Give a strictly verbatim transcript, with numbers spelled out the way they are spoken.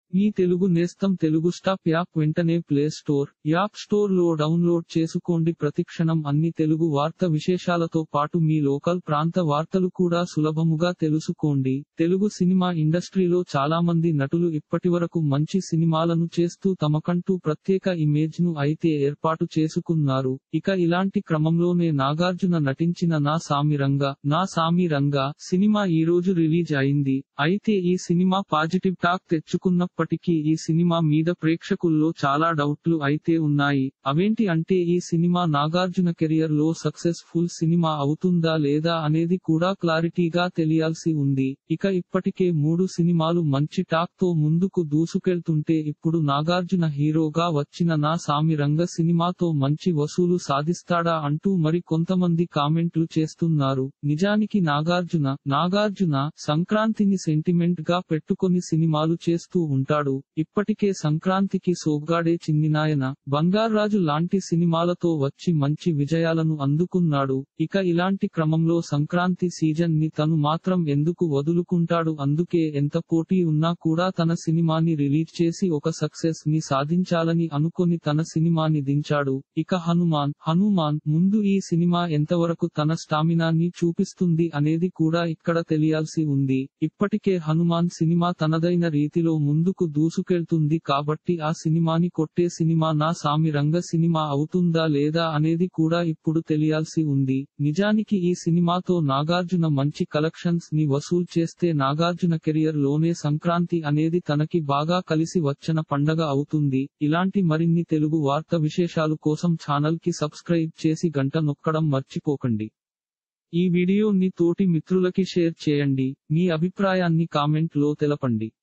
మీ తెలుగు నేస్తం Telugu stop app వెంటనే play store, app store లో డౌన్లోడ్ చేసుకోండి. ప్రతిక్షణం అన్ని తెలుగు వార్త విశేషాలతో పాటు మీ లోకల్ ప్రాంత వార్తలు కూడా సులభముగా తెలుసుకోండి. తెలుగు సినిమా ఇండస్ట్రీలో చాలా మంది నటులు ఇప్పటివరకు మంచి సినిమాలను చేస్తూ తమకంటూ ప్రత్యేక ఇమేజ్ ను అయితే ఏర్పాటు చేసుకున్నారు. ఇక ఇలాంటి క్రమంలోనే నాగార్జున నటించిన నా సామిరంగ నా సామిరంగ సినిమా ఈ రోజు రిలీజ్ అయింది. అయితే ఈ సినిమా పాజిటివ్ టాక్ తెచ్చుకున్నప్పటికీ ఈ సినిమా మీద ప్రేక్షకుల్లో చాలా డౌట్లు అయితే ఉన్నాయి. అవేంటి అంటే ఈ సినిమా నాగార్జున కెరియర్ లో సక్సెస్ ఫుల్ సినిమా అవుతుందా లేదా అనేది కూడా క్లారిటీగా తెలియాల్సి ఉంది. ఇక ఇప్పటికే మూడు సినిమాలు మంచి టాక్ తో ముందుకు దూసుకెళ్తుంటే ఇప్పుడు నాగార్జున హీరోగా వచ్చిన నా సామిరంగ సినిమాతో మంచి వసూలు సాధిస్తాడా అంటూ మరి కొంతమంది కామెంట్లు చేస్తున్నారు. నిజానికి నాగార్జున నాగార్జున సంక్రాంతిని సెంటిమెంట్ గా పెట్టుకొని సినిమాలు చేస్తూ ఉంటాడు. ఇప్పటికే సంక్రాంతికి సోగ్గాడే చిన్నినాయన, బంగార్రాజు లాంటి సినిమాలతో వచ్చి మంచి విజయాలను అందుకున్నాడు. ఇక ఇలాంటి క్రమంలో సంక్రాంతి సీజన్ ని తను మాత్రం ఎందుకు వదులుకుంటాడు? అందుకే ఎంత పోటీ ఉన్నా కూడా తన సినిమాని రిలీజ్ చేసి ఒక సక్సెస్ ని సాధించాలని అనుకొని తన సినిమాని దించాడు. ఇక హనుమాన్ హనుమాన్ ముందు ఈ సినిమా ఎంతవరకు తన స్టామినాని చూపిస్తుంది అనేది కూడా ఇక్కడ తెలియాల్సి ఉంది. ఇప్పటికే హనుమాన్ సినిమా తనదైన రీతిలో ముందుకు దూసుకెళ్తుంది కాబట్టి ఆ సినిమాని కొట్టే సినిమా నా సామిరంగ సినిమా అవుతుందా లేదా అనేది కూడా ఇప్పుడు తెలియాల్సి ఉంది. నిజానికి ఈ సినిమాతో నాగార్జున మంచి కలెక్షన్స్ ని వసూల్ చేస్తే నాగార్జున కెరియర్ లోనే సంక్రాంతి అనేది తనకి బాగా కలిసి వచ్చిన పండగ అవుతుంది. ఇలాంటి మరిన్ని తెలుగు వార్త విశేషాలు కోసం ఛానల్ కి సబ్స్క్రైబ్ చేసి గంట నొక్కడం మర్చిపోకండి. ఈ వీడియోని తోటి మిత్రులకి షేర్ చేయండి. మీ అభిప్రాయాన్ని కామెంట్ లో తెలపండి.